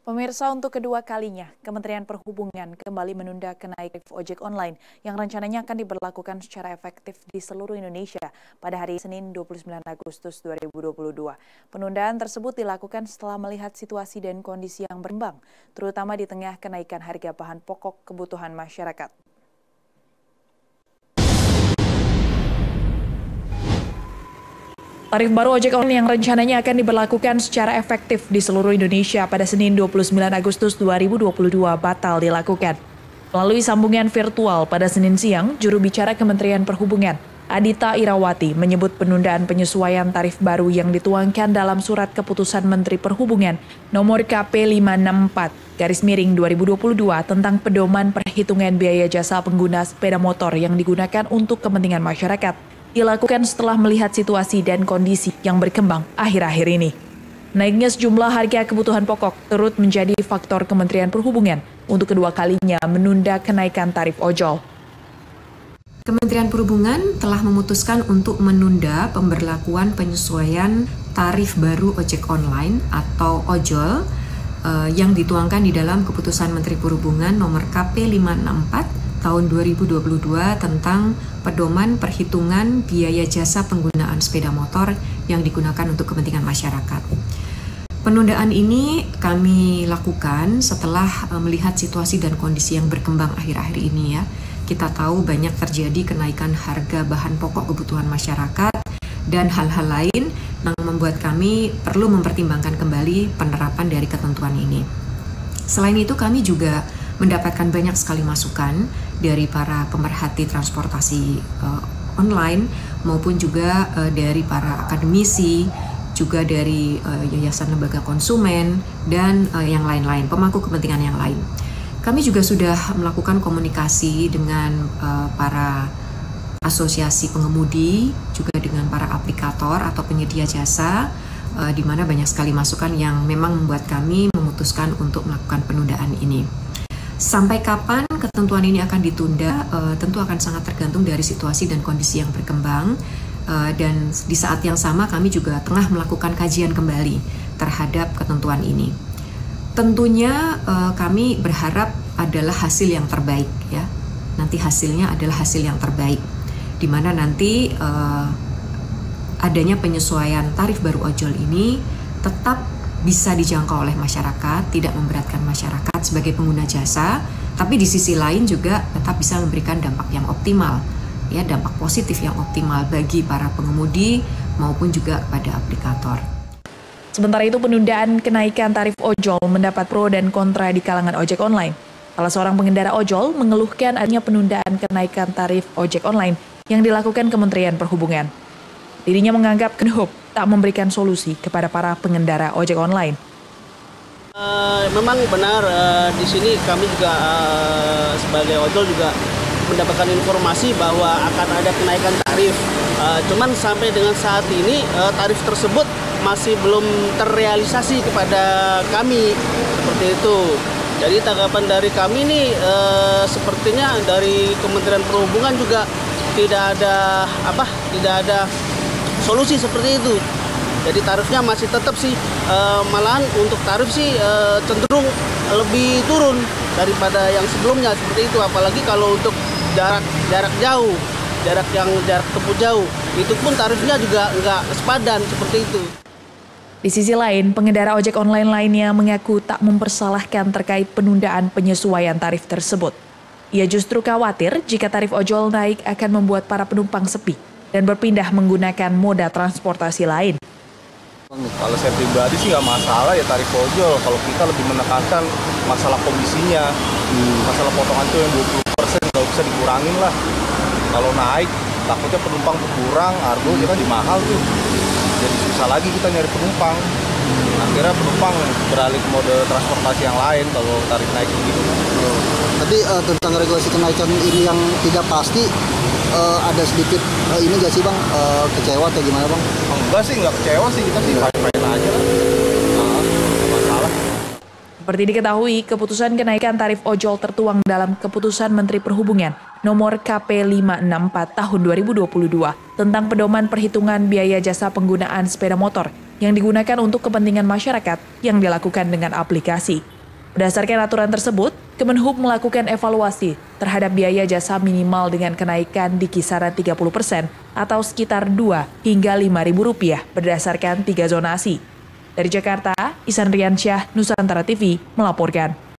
Pemirsa, untuk kedua kalinya, Kementerian Perhubungan kembali menunda kenaikan tarif ojek online yang rencananya akan diberlakukan secara efektif di seluruh Indonesia pada hari Senin 29 Agustus 2022. Penundaan tersebut dilakukan setelah melihat situasi dan kondisi yang berkembang, terutama di tengah kenaikan harga bahan pokok kebutuhan masyarakat. Tarif baru ojek online yang rencananya akan diberlakukan secara efektif di seluruh Indonesia pada Senin 29 Agustus 2022 batal dilakukan. Melalui sambungan virtual pada Senin siang, juru bicara Kementerian Perhubungan, Adita Irawati, menyebut penundaan penyesuaian tarif baru yang dituangkan dalam Surat Keputusan Menteri Perhubungan nomor KP 564/2022 tentang pedoman perhitungan biaya jasa pengguna sepeda motor yang digunakan untuk kepentingan masyarakat dilakukan setelah melihat situasi dan kondisi yang berkembang akhir-akhir ini. Naiknya sejumlah harga kebutuhan pokok turut menjadi faktor Kementerian Perhubungan untuk kedua kalinya menunda kenaikan tarif ojol. Kementerian Perhubungan telah memutuskan untuk menunda pemberlakuan penyesuaian tarif baru ojek online atau ojol yang dituangkan di dalam Keputusan Menteri Perhubungan nomor KP 564 tahun 2022 tentang pedoman perhitungan biaya jasa penggunaan sepeda motor yang digunakan untuk kepentingan masyarakat. Penundaan ini kami lakukan setelah melihat situasi dan kondisi yang berkembang akhir-akhir ini ya. Kita tahu banyak terjadi kenaikan harga bahan pokok kebutuhan masyarakat dan hal-hal lain yang membuat kami perlu mempertimbangkan kembali penerapan dari ketentuan ini. Selain itu kami juga mendapatkan banyak sekali masukan dari para pemerhati transportasi online maupun juga dari para akademisi, juga dari Yayasan Lembaga Konsumen dan yang lain-lain, pemangku kepentingan yang lain. Kami juga sudah melakukan komunikasi dengan para asosiasi pengemudi, juga dengan para aplikator atau penyedia jasa, di mana banyak sekali masukan yang memang membuat kami memutuskan untuk melakukan penundaan ini. Sampai kapan ketentuan ini akan ditunda, tentu akan sangat tergantung dari situasi dan kondisi yang berkembang. Dan di saat yang sama kami juga tengah melakukan kajian kembali terhadap ketentuan ini. Tentunya kami berharap adalah hasil yang terbaik ya. Nanti hasilnya adalah hasil yang terbaik, di mana nanti adanya penyesuaian tarif baru ojol ini tetap bisa dijangkau oleh masyarakat, tidak memberatkan masyarakat sebagai pengguna jasa, tapi di sisi lain juga tetap bisa memberikan dampak yang optimal, ya, dampak positif yang optimal bagi para pengemudi maupun juga kepada aplikator. Sementara itu, penundaan kenaikan tarif ojol mendapat pro dan kontra di kalangan ojek online. Salah seorang pengendara ojol mengeluhkan adanya penundaan kenaikan tarif ojek online yang dilakukan Kementerian Perhubungan. Dirinya menganggap Kemenhub tak memberikan solusi kepada para pengendara ojek online. Memang benar, di sini kami juga sebagai ojol juga mendapatkan informasi bahwa akan ada kenaikan tarif. Cuman sampai dengan saat ini tarif tersebut masih belum terrealisasi kepada kami, seperti itu. Jadi tanggapan dari kami ini sepertinya dari Kementerian Perhubungan juga tidak ada solusi seperti itu. Jadi tarifnya masih tetap sih, malahan untuk tarif sih cenderung lebih turun daripada yang sebelumnya seperti itu. Apalagi kalau untuk jarak jauh, jarak tempuh jauh, itu pun tarifnya juga nggak sepadan seperti itu. Di sisi lain, pengendara ojek online lainnya mengaku tak mempersalahkan terkait penundaan penyesuaian tarif tersebut. Ia justru khawatir jika tarif ojol naik akan membuat para penumpang sepi dan berpindah menggunakan moda transportasi lain. Kalau saya pribadi sih nggak masalah ya tarif ojol, kalau kita lebih menekankan masalah komisinya, masalah potongan itu yang 20% nggak bisa dikurangin lah. Kalau naik takutnya penumpang berkurang, argo kita jadi mahal tuh. Jadi susah lagi kita nyari penumpang. Akhirnya penumpang beralih ke mode transportasi yang lain kalau tarif naik begitu. Tapi tentang regulasi kenaikan ini yang tidak pasti, ada sedikit ini nggak sih Bang, kecewa atau gimana Bang? Enggak sih, nggak kecewa sih, kita sih fine-fine aja. Masalah. Seperti diketahui, keputusan kenaikan tarif ojol tertuang dalam Keputusan Menteri Perhubungan nomor KP 564 tahun 2022 tentang pedoman perhitungan biaya jasa penggunaan sepeda motor yang digunakan untuk kepentingan masyarakat yang dilakukan dengan aplikasi. Berdasarkan aturan tersebut, Kemenhub melakukan evaluasi terhadap biaya jasa minimal dengan kenaikan di kisaran 30% atau sekitar 2 hingga Rp5.000 berdasarkan 3 zonasi. Dari Jakarta, Ihsan Riansyah, Nusantara TV, melaporkan.